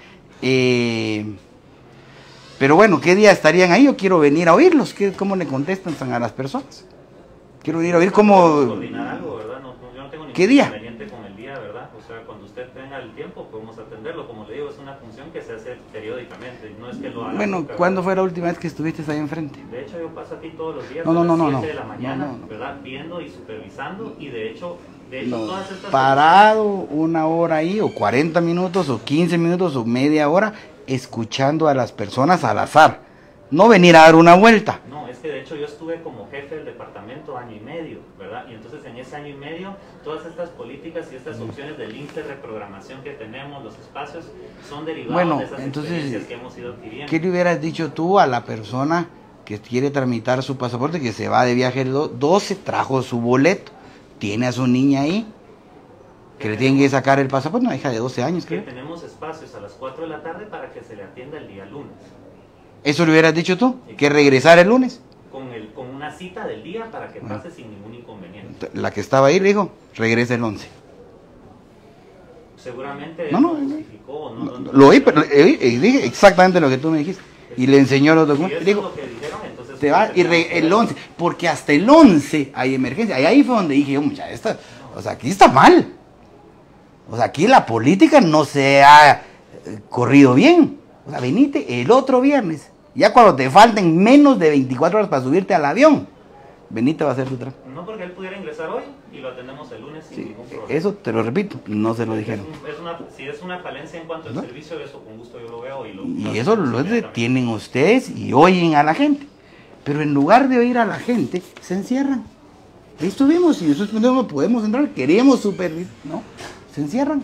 [SPEAKER 1] Pero bueno, ¿qué día estarían ahí? Yo quiero venir a oírlos. ¿Cómo le contestan a las personas? Quiero venir a oír
[SPEAKER 3] Podemos
[SPEAKER 1] cómo...
[SPEAKER 3] coordinar algo, ¿verdad? Yo no tengo ningún
[SPEAKER 1] ¿Qué día?
[SPEAKER 3] inconveniente con el día, ¿verdad? O sea, cuando usted tenga el tiempo podemos atenderlo. Como le digo, es una función que se hace periódicamente. No es que lo haga
[SPEAKER 1] Bueno,
[SPEAKER 3] nunca,
[SPEAKER 1] ¿cuándo
[SPEAKER 3] ¿verdad?
[SPEAKER 1] fue la última vez que estuviste ahí enfrente?
[SPEAKER 3] De hecho, yo paso aquí todos los días
[SPEAKER 1] No, no,
[SPEAKER 3] a las
[SPEAKER 1] no,
[SPEAKER 3] 7
[SPEAKER 1] no.
[SPEAKER 3] de la mañana,
[SPEAKER 1] No, no.
[SPEAKER 3] ¿verdad? Viendo y supervisando. Y de hecho
[SPEAKER 1] No,
[SPEAKER 3] todas estas...
[SPEAKER 1] parado 1 hora ahí, o 40 minutos, o 15 minutos, o media hora, escuchando a las personas al azar. No venir a dar una vuelta.
[SPEAKER 3] No, es que de hecho yo estuve como jefe del departamento 1 año y medio, ¿verdad? Y entonces en ese año y medio, todas estas políticas y estas opciones del INSS de reprogramación que tenemos, los espacios, son derivados
[SPEAKER 1] Bueno,
[SPEAKER 3] de esas
[SPEAKER 1] entonces,
[SPEAKER 3] experiencias que hemos ido adquiriendo.
[SPEAKER 1] ¿qué le hubieras dicho tú a la persona que quiere tramitar su pasaporte, que se va de viaje el 12, trajo su boleto, tiene a su niña ahí, que le tienen que sacar el pasaporte, una hija de 12 años,
[SPEAKER 3] Que
[SPEAKER 1] creo?
[SPEAKER 3] tenemos espacios a las 4 de la tarde para que se le atienda el día lunes.
[SPEAKER 1] ¿Eso le hubieras dicho tú? ¿Que regresara el lunes?
[SPEAKER 3] Con una cita del día para que pase sin ningún inconveniente.
[SPEAKER 1] La que estaba ahí le dijo, regresa el 11.
[SPEAKER 3] Seguramente
[SPEAKER 1] No, no,
[SPEAKER 3] lo justificó, no,
[SPEAKER 1] Lo oí, pero dije exactamente lo que tú me dijiste. Y le enseñó los
[SPEAKER 3] Si
[SPEAKER 1] documentos.
[SPEAKER 3] eso
[SPEAKER 1] Le
[SPEAKER 3] es
[SPEAKER 1] dijo,
[SPEAKER 3] lo que dijeron, entonces...
[SPEAKER 1] te va y el 11, porque hasta el 11 hay emergencia. Y ahí fue donde dije, mucha, o sea, aquí está mal. O sea, aquí la política no se ha corrido bien. O sea, venite el otro viernes, ya cuando te falten menos de 24 horas para subirte al avión. Benita va a hacer su trabajo.
[SPEAKER 3] No, porque él pudiera ingresar hoy y lo atendemos el lunes sin
[SPEAKER 1] Sí,
[SPEAKER 3] ningún problema.
[SPEAKER 1] eso te lo repito, no se lo dijeron.
[SPEAKER 3] Si es una falencia en cuanto al
[SPEAKER 1] ¿No?
[SPEAKER 3] servicio, eso con gusto yo lo veo.
[SPEAKER 1] Y eso lo detienen ustedes y oyen a la gente. Pero en lugar de oír a la gente, se encierran. Ahí estuvimos y nosotros no podemos entrar, queremos supervisar. No, se encierran.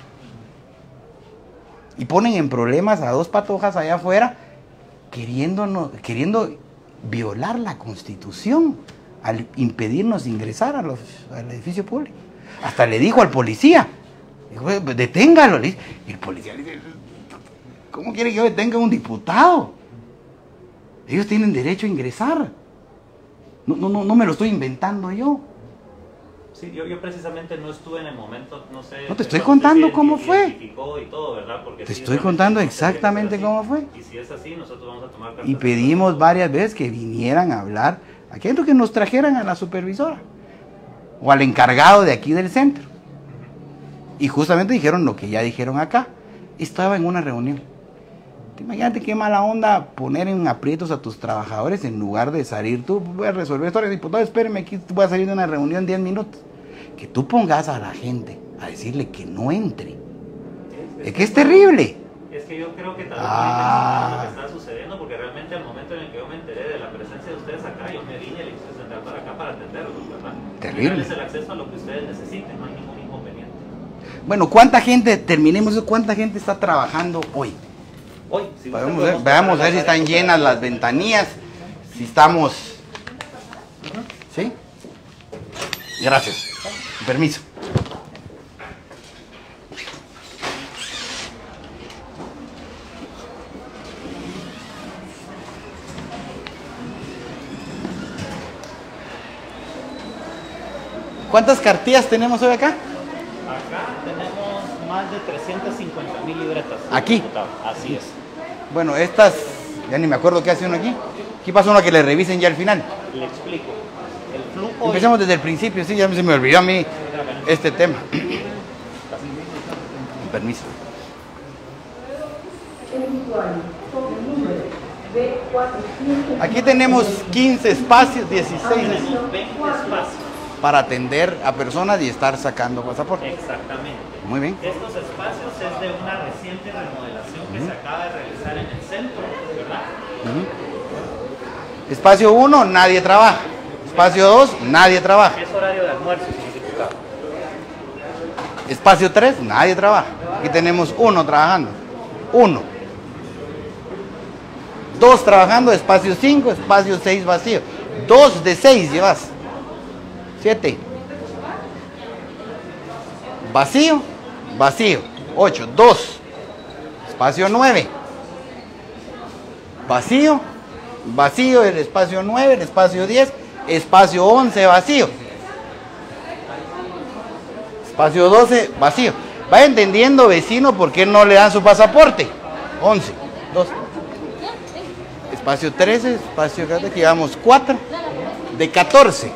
[SPEAKER 1] Y ponen en problemas a dos patojas allá afuera queriendo violar la Constitución al impedirnos ingresar al edificio público. Hasta le dijo al policía, dijo, deténgalo. Y el policía le dice, ¿cómo quiere que yo detenga a un diputado? Ellos tienen derecho a ingresar. No me lo estoy inventando yo.
[SPEAKER 3] Sí, yo precisamente no estuve en el momento, no sé.
[SPEAKER 1] No te estoy contando cómo fue.
[SPEAKER 3] Y todo, ¿verdad? Porque
[SPEAKER 1] Te
[SPEAKER 3] sí,
[SPEAKER 1] estoy
[SPEAKER 3] realmente
[SPEAKER 1] contando
[SPEAKER 3] no
[SPEAKER 1] exactamente
[SPEAKER 3] debería ser
[SPEAKER 1] cómo
[SPEAKER 3] así.
[SPEAKER 1] fue.
[SPEAKER 3] Y si es así, nosotros vamos a tomar cartas.
[SPEAKER 1] Y pedimos varias veces que vinieran a hablar, aquí adentro, que nos trajeran a la supervisora o al encargado de aquí del centro. Y justamente dijeron lo que ya dijeron acá. Estaba en una reunión. Imagínate qué mala onda poner en aprietos a tus trabajadores en lugar de salir tú. Voy a resolver esto, diputado, espéreme, aquí voy a salir de una reunión 10 minutos. Que tú pongas a la gente a decirle que no entre. Es que es terrible.
[SPEAKER 3] Es que yo creo que tal vez lo que está sucediendo, porque realmente al momento en el que yo me enteré de la presencia de ustedes acá, yo me vine y le quise sentar para acá para atenderlos, ¿verdad?
[SPEAKER 1] Terrible.
[SPEAKER 3] Darles el acceso a lo que ustedes necesiten, no hay ningún inconveniente.
[SPEAKER 1] Bueno, ¿cuánta gente, terminemos eso, cuánta gente está trabajando hoy?
[SPEAKER 3] Hoy, si gusta,
[SPEAKER 1] Veamos
[SPEAKER 3] podemos
[SPEAKER 1] a ver
[SPEAKER 3] pasar
[SPEAKER 1] si
[SPEAKER 3] a
[SPEAKER 1] están llenas las ventanillas, si estamos... ¿Sí? Gracias. Permiso. ¿Cuántas cartillas tenemos hoy acá?
[SPEAKER 3] Acá tenemos más de 350,000 libretas.
[SPEAKER 1] ¿Aquí?
[SPEAKER 3] Diputado. Así es.
[SPEAKER 1] Bueno, estas, ya ni me acuerdo qué hace uno aquí. Aquí pasa uno a que le revisen ya al final.
[SPEAKER 3] Le explico. El flujo...
[SPEAKER 1] Empecemos desde el principio, sí, ya se me olvidó a mí este tema. Permiso. Aquí tenemos 15 espacios, 16
[SPEAKER 3] Tenemos 20 espacios.
[SPEAKER 1] para atender a personas y estar sacando pasaporte.
[SPEAKER 3] Exactamente.
[SPEAKER 1] Muy bien.
[SPEAKER 3] Estos espacios es de una reciente remodelación que se acaba de realizar en el centro, ¿verdad?
[SPEAKER 1] Espacio 1, nadie trabaja. Espacio 2, nadie trabaja.
[SPEAKER 3] Es horario de almuerzo, señor diputado.
[SPEAKER 1] Espacio 3, nadie trabaja. Aquí tenemos 1 trabajando. 1. 2 trabajando, espacio 5, espacio 6 vacío. 2 de 6 llevas. 7. Vacío, vacío. 8, 2. Espacio 9. Vacío, vacío el espacio 9, el espacio 10, espacio 11 vacío. Espacio 12 vacío. Va entendiendo, vecino, por qué no le dan su pasaporte. 11, 12. Espacio 13, espacio 14, aquí llevamos 4 de 14.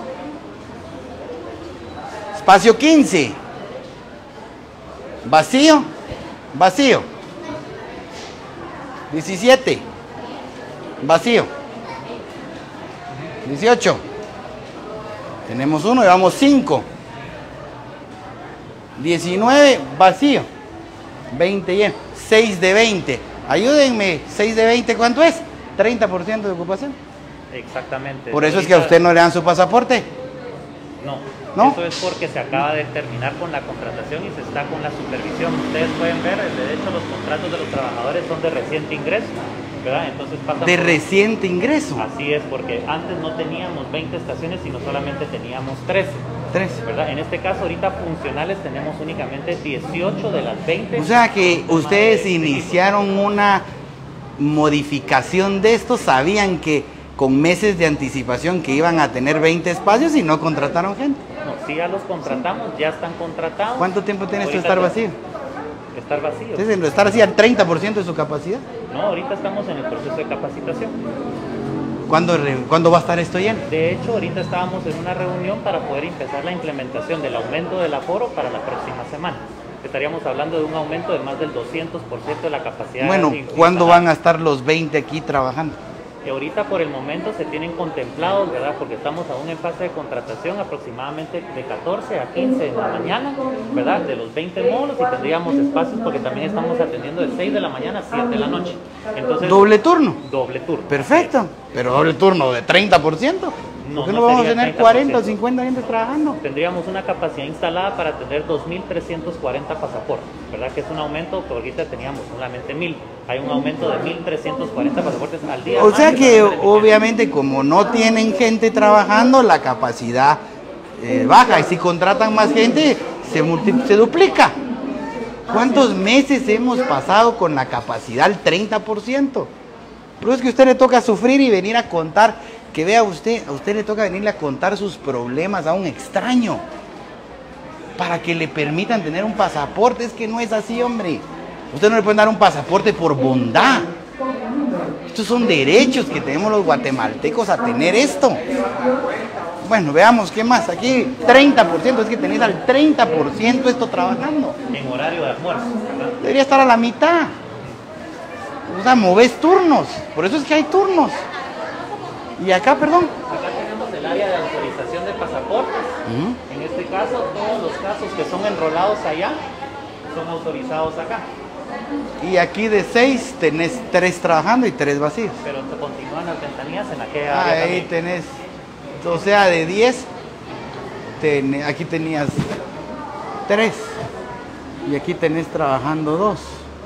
[SPEAKER 1] Espacio 15. Vacío, vacío. 17. Vacío. 18. Tenemos 1, llevamos 5. 19, vacío. 20 lleno. 6 de 20. Ayúdenme, 6 de 20, ¿cuánto es? 30% de ocupación.
[SPEAKER 3] Exactamente.
[SPEAKER 1] Por eso es que a usted no le dan su pasaporte.
[SPEAKER 3] No.
[SPEAKER 1] ¿No?
[SPEAKER 3] Eso es porque se acaba de terminar con la contratación y se está con la supervisión. Ustedes pueden ver, de hecho, los contratos de los trabajadores son de reciente ingreso, ¿verdad? Entonces pasan
[SPEAKER 1] De
[SPEAKER 3] por-
[SPEAKER 1] reciente ingreso.
[SPEAKER 3] Así es, porque antes no teníamos 20 estaciones, sino solamente teníamos 13,
[SPEAKER 1] 3.
[SPEAKER 3] ¿verdad? En este caso, ahorita funcionales tenemos únicamente 18 de las 20.
[SPEAKER 1] O sea que ustedes iniciaron una modificación de esto, sabían que con meses de anticipación que iban a tener 20 espacios y no contrataron gente.
[SPEAKER 3] No, sí ya los contratamos, ya están contratados.
[SPEAKER 1] ¿Cuánto tiempo tiene esto de
[SPEAKER 3] Ahorita
[SPEAKER 1] estar vacío?
[SPEAKER 3] Estar vacío.
[SPEAKER 1] Ustedes lo estar así al 30% de su capacidad.
[SPEAKER 3] No, ahorita estamos en el proceso de capacitación.
[SPEAKER 1] ¿Cuándo va a estar esto lleno?
[SPEAKER 3] De hecho, ahorita estábamos en una reunión para poder empezar la implementación del aumento del aforo para la próxima semana. Estaríamos hablando de un aumento de más del 200% de la capacidad.
[SPEAKER 1] Bueno, ¿cuándo van a estar los 20 aquí trabajando?
[SPEAKER 3] Ahorita por el momento se tienen contemplados, ¿verdad? Porque estamos aún en fase de contratación, aproximadamente de 14 a 15 en la mañana, ¿verdad? De los 20 módulos, y tendríamos espacios porque también estamos atendiendo de 6 de la mañana a 7 de la noche. Entonces,
[SPEAKER 1] ¿doble turno?
[SPEAKER 3] doble turno.
[SPEAKER 1] Perfecto. Pero doble turno de 30%. ¿Por qué no vamos a
[SPEAKER 3] sería
[SPEAKER 1] tener
[SPEAKER 3] 30%.
[SPEAKER 1] 40 o 50 gente trabajando?
[SPEAKER 3] Tendríamos una capacidad instalada para tener 2.340 pasaportes, ¿verdad? Que es un aumento que ahorita teníamos solamente 1.000. Hay un aumento de 1.340 pasaportes al día.
[SPEAKER 1] O sea que obviamente como no tienen gente trabajando, la capacidad baja. Y si contratan más gente, se duplica. ¿Cuántos meses hemos pasado con la capacidad al 30%? Pero es que a usted le toca sufrir y venir a contar, que vea usted, a usted le toca venirle a contar sus problemas a un extraño para que le permitan tener un pasaporte. Es que no es así, hombre. Usted no le puede dar un pasaporte por bondad. Estos son derechos que tenemos los guatemaltecos a tener esto. Bueno, veamos qué más. Aquí 30%, es que tenés al 30% esto trabajando.
[SPEAKER 3] En horario de almuerzo, ¿verdad?
[SPEAKER 1] Debería estar a la mitad. O sea, movés turnos. Por eso es que hay turnos. Y acá, perdón.
[SPEAKER 3] Acá tenemos el área de autorización de pasaportes. En este caso, todos los casos que son enrolados allá son autorizados acá.
[SPEAKER 1] Y aquí de 6 tenés 3 trabajando y 3 vacíos.
[SPEAKER 3] Pero te continúan las ventanillas en aquella área
[SPEAKER 1] Ahí
[SPEAKER 3] también.
[SPEAKER 1] tenés, o sea, de 10, aquí tenías 3. Y aquí tenés trabajando 2.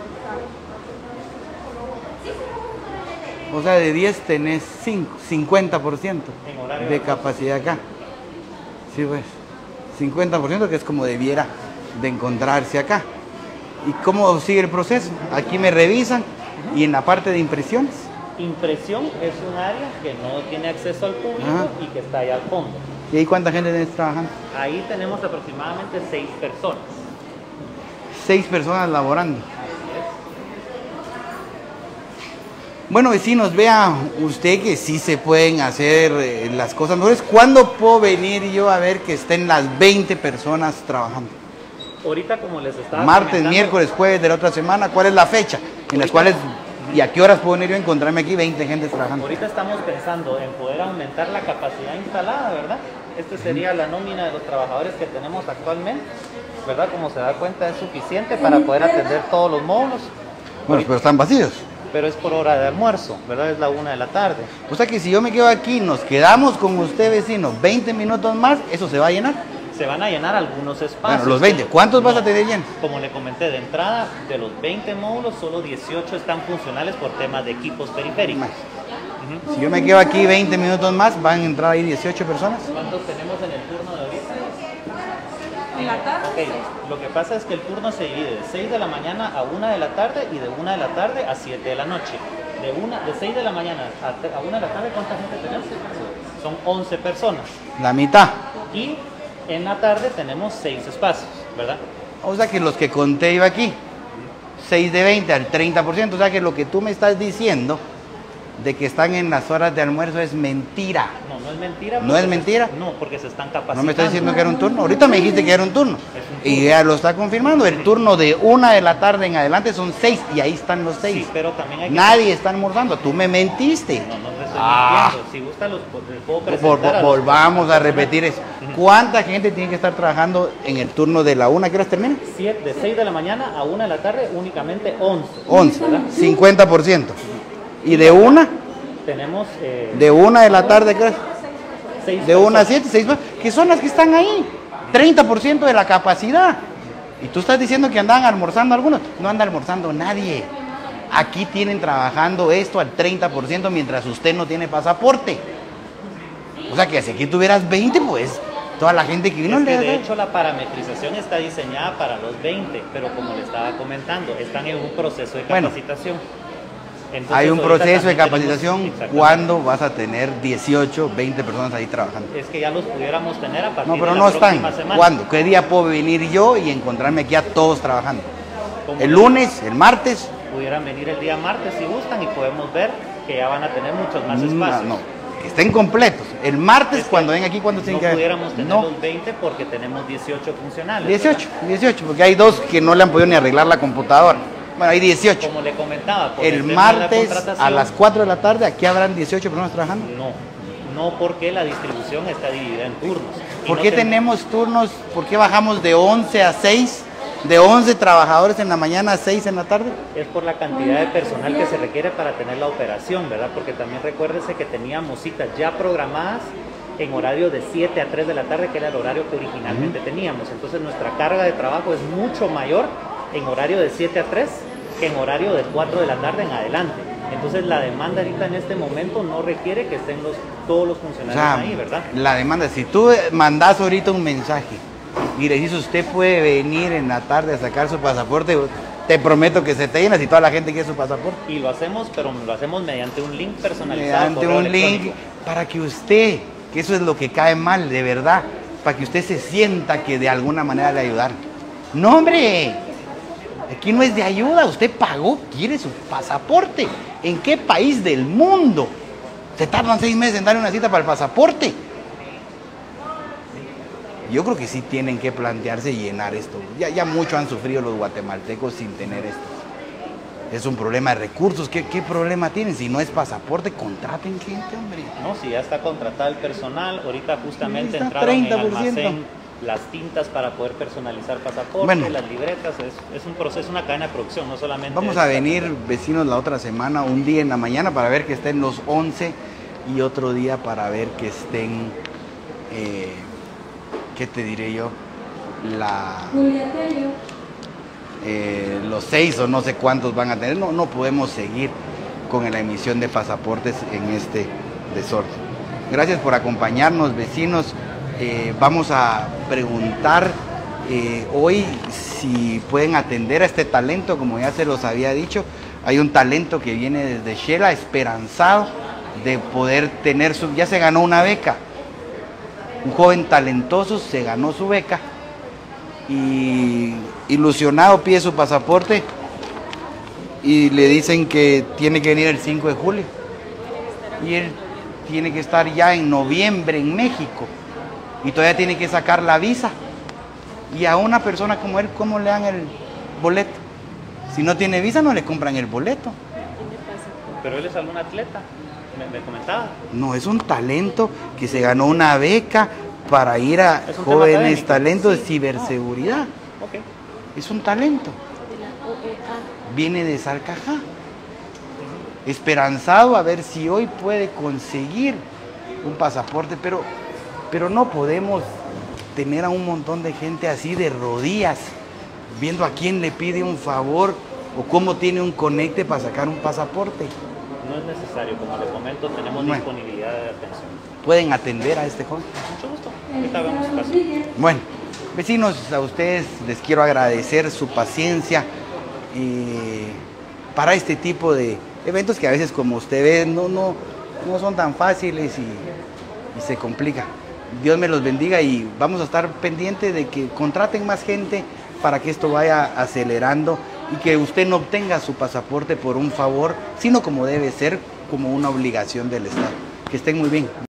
[SPEAKER 1] O sea, de 10 tenés 5, 50%
[SPEAKER 3] En horario
[SPEAKER 1] de capacidad acá. Sí, pues. 50% que es como debiera de encontrarse acá. ¿Y cómo sigue el proceso? Aquí me revisan y en la parte de impresiones.
[SPEAKER 3] Impresión es un área que no tiene acceso al público y que está allá al fondo.
[SPEAKER 1] ¿Y ahí cuánta gente tenés trabajando?
[SPEAKER 3] Ahí tenemos aproximadamente 6 personas.
[SPEAKER 1] 6 personas laborando. Bueno, vecinos, vea usted que sí se pueden hacer las cosas mejores. ¿Cuándo puedo venir yo a ver que estén las 20 personas trabajando?
[SPEAKER 3] Ahorita, como les estaba
[SPEAKER 1] Martes,
[SPEAKER 3] comentando,
[SPEAKER 1] miércoles, jueves de la otra semana. ¿Cuál es la fecha en las cuales y a qué horas puedo venir yo a encontrarme aquí 20 gente trabajando?
[SPEAKER 3] ahorita estamos pensando en poder aumentar la capacidad instalada, ¿verdad? Este sería la nómina de los trabajadores que tenemos actualmente, ¿verdad? Como se da cuenta, es suficiente para poder atender todos los módulos.
[SPEAKER 1] Bueno, pero están vacíos.
[SPEAKER 3] Pero es por hora de almuerzo, ¿verdad? Es la 1 de la tarde.
[SPEAKER 1] O sea que si yo me quedo aquí, nos quedamos con usted, vecino, 20 minutos más, ¿eso se va a llenar?
[SPEAKER 3] Se van a llenar algunos espacios.
[SPEAKER 1] Bueno, los 20. ¿Cuántos vas a tener llenos?
[SPEAKER 3] Como le comenté, de entrada, de los 20 módulos, solo 18 están funcionales por temas de equipos periféricos.
[SPEAKER 1] Si yo me quedo aquí 20 minutos más, ¿van a entrar ahí 18 personas?
[SPEAKER 3] ¿Cuántos tenemos en el turno de ahorita?
[SPEAKER 4] En la tarde.
[SPEAKER 3] Ok, lo que pasa es que el turno se divide de 6 de la mañana a 1 de la tarde y de 1 de la tarde a 7 de la noche. De 6 de la mañana a 1 de la tarde, ¿cuánta gente tenemos? Son 11 personas.
[SPEAKER 1] La mitad.
[SPEAKER 3] Y en la tarde tenemos 6 espacios, ¿verdad?
[SPEAKER 1] O sea que los que conté yo aquí, 6 de 20 al 30%, o sea que lo que tú me estás diciendo de que están en las horas de almuerzo es mentira.
[SPEAKER 3] No, no es mentira.
[SPEAKER 1] ¿No es mentira?
[SPEAKER 3] No, porque se están capacitando.
[SPEAKER 1] ¿No me estás diciendo que era un turno? Ahorita me dijiste que era un turno.
[SPEAKER 3] Es un turno.
[SPEAKER 1] Y ya lo está confirmando. El turno de 1 de la tarde en adelante son 6 y ahí están los 6.
[SPEAKER 3] Sí, pero también hay que...
[SPEAKER 1] Nadie está almorzando. Tú me mentiste.
[SPEAKER 3] No, no te estoy
[SPEAKER 1] Ah.
[SPEAKER 3] mintiendo. Si gusta, les puedo presentar a los-
[SPEAKER 1] Volvamos a repetir eso. ¿Cuánta gente tiene que estar trabajando en el turno de la 1? ¿Qué horas termina?
[SPEAKER 3] De 6 de la mañana a 1 de la tarde, únicamente 11.
[SPEAKER 1] 11.
[SPEAKER 3] ¿Verdad?
[SPEAKER 1] 50%. ¿Y de 1?
[SPEAKER 3] Tenemos
[SPEAKER 1] De 1 de la tarde, ¿qué horas?
[SPEAKER 3] 6
[SPEAKER 1] De 1 a 7, 6 más, que son las que están ahí. 30% de la capacidad. Y tú estás diciendo que andan almorzando algunos. No anda almorzando nadie. Aquí tienen trabajando esto al 30% mientras usted no tiene pasaporte. O sea que si aquí tuvieras 20, pues toda la gente que vino
[SPEAKER 3] Es que
[SPEAKER 1] le
[SPEAKER 3] de
[SPEAKER 1] da.
[SPEAKER 3] hecho la parametrización está diseñada para los 20, pero como le estaba comentando, están en un proceso de
[SPEAKER 1] Bueno.
[SPEAKER 3] capacitación. Entonces,
[SPEAKER 1] Hay un
[SPEAKER 3] ahorita
[SPEAKER 1] proceso de
[SPEAKER 3] también
[SPEAKER 1] capacitación.
[SPEAKER 3] tenemos- exactamente.
[SPEAKER 1] ¿Cuándo vas a tener 18, 20 personas ahí trabajando?
[SPEAKER 3] Es que ya los pudiéramos tener a partir
[SPEAKER 1] No, pero
[SPEAKER 3] de
[SPEAKER 1] no
[SPEAKER 3] la
[SPEAKER 1] están.
[SPEAKER 3] próxima semana.
[SPEAKER 1] ¿Cuándo? ¿Qué día puedo venir yo y encontrarme aquí a todos trabajando?
[SPEAKER 3] Como
[SPEAKER 1] ¿El lunes? ¿El martes?
[SPEAKER 3] pudieran venir el día martes si gustan y podemos ver que ya van a tener muchos más espacios.
[SPEAKER 1] No, que estén completos. El martes,
[SPEAKER 3] Es que
[SPEAKER 1] cuando vengan aquí, ¿cuándo tienen
[SPEAKER 3] No
[SPEAKER 1] que
[SPEAKER 3] pudiéramos tener
[SPEAKER 1] No,
[SPEAKER 3] los 20 porque tenemos 18 funcionales.
[SPEAKER 1] 18, porque hay 2 que no le han podido ni arreglar la computadora. Bueno, hay 18.
[SPEAKER 3] Como le comentaba, por
[SPEAKER 1] El
[SPEAKER 3] tema de la
[SPEAKER 1] martes a
[SPEAKER 3] contratación,
[SPEAKER 1] las 4 de la tarde, aquí habrán 18 personas trabajando.
[SPEAKER 3] no porque la distribución está dividida en turnos. Y
[SPEAKER 1] ¿Por
[SPEAKER 3] no
[SPEAKER 1] qué
[SPEAKER 3] ten-
[SPEAKER 1] tenemos turnos? ¿Por qué bajamos de 11 a 6? De 11 trabajadores en la mañana a 6 en la tarde.
[SPEAKER 3] Es por la cantidad de personal que se requiere para tener la operación, ¿verdad? Porque también recuérdese que teníamos citas ya programadas en horario de 7 a 3 de la tarde, que era el horario que originalmente teníamos. Entonces nuestra carga de trabajo es mucho mayor en horario de 7 a 3 que en horario de 4 de la tarde en adelante. Entonces la demanda ahorita en este momento no requiere que estén todos los
[SPEAKER 1] O
[SPEAKER 3] funcionarios
[SPEAKER 1] sea,
[SPEAKER 3] ahí, ¿verdad?
[SPEAKER 1] la demanda, si tú mandas ahorita un mensaje y le dices usted puede venir en la tarde a sacar su pasaporte, te prometo que se te llena si toda la gente quiere su pasaporte.
[SPEAKER 3] Y lo hacemos, pero lo hacemos mediante un link personalizado.
[SPEAKER 1] Mediante
[SPEAKER 3] correo
[SPEAKER 1] un link
[SPEAKER 3] electrónico.
[SPEAKER 1] para que usted, que eso es lo que cae mal, de verdad, para que usted se sienta que de alguna manera le ayudaron. No, hombre, aquí no es de ayuda, usted pagó, quiere su pasaporte. ¿En qué país del mundo se tardan 6 meses en darle una cita para el pasaporte? Yo creo que sí tienen que plantearse llenar esto. Ya mucho han sufrido los guatemaltecos sin tener esto. Es un problema de recursos. ¿Qué problema tienen? Si no es pasaporte, contraten gente, hombre.
[SPEAKER 3] No, si ya está contratado el personal, ahorita justamente
[SPEAKER 1] Está
[SPEAKER 3] entraron en
[SPEAKER 1] 30%.
[SPEAKER 3] almacén las tintas para poder personalizar pasaporte,
[SPEAKER 1] Bueno.
[SPEAKER 3] las libretas, es un proceso, una cadena de producción, no solamente...
[SPEAKER 1] Vamos a venir, vecinos, la otra semana, un día en la mañana para ver que estén los 11 y otro día para ver que estén, ¿qué te diré yo? Los 6 o no sé cuántos van a tener. No podemos seguir con la emisión de pasaportes en este desorden. Gracias por acompañarnos, vecinos. Vamos a preguntar hoy si pueden atender a este talento, como ya se los había dicho. Hay un talento que viene desde Shela, esperanzado de poder tener ya se ganó una beca. Un joven talentoso se ganó su beca y ilusionado pide su pasaporte y le dicen que tiene que venir el 5 de julio y él tiene que estar ya en noviembre en México y todavía tiene que sacar la visa. Y a una persona como él, ¿cómo le dan el boleto? Si no tiene visa, no le compran el boleto.
[SPEAKER 3] Pero él es algún atleta, me comentaba.
[SPEAKER 1] No, es un talento que se ganó una beca para ir a
[SPEAKER 3] Es un tema
[SPEAKER 1] jóvenes
[SPEAKER 3] académico.
[SPEAKER 1] talentos de ciberseguridad.
[SPEAKER 3] Ok.
[SPEAKER 1] Es un talento.
[SPEAKER 5] De la OEA.
[SPEAKER 1] Viene de Salcajá. Esperanzado a ver si hoy puede conseguir un pasaporte, pero no podemos tener a un montón de gente así de rodillas, viendo a quién le pide un favor o cómo tiene un conecte para sacar un pasaporte.
[SPEAKER 3] No es necesario, como le comento, tenemos
[SPEAKER 1] Bueno.
[SPEAKER 3] disponibilidad de atención.
[SPEAKER 1] Pueden atender a este joven.
[SPEAKER 3] Mucho gusto. Ahorita vemos su caso.
[SPEAKER 1] Bueno, vecinos, a ustedes les quiero agradecer su paciencia para este tipo de eventos que a veces, como usted ve, no son tan fáciles y se complica. Dios me los bendiga y vamos a estar pendientes de que contraten más gente para que esto vaya acelerando y que usted no obtenga su pasaporte por un favor, sino como debe ser, como una obligación del Estado. Que estén muy bien.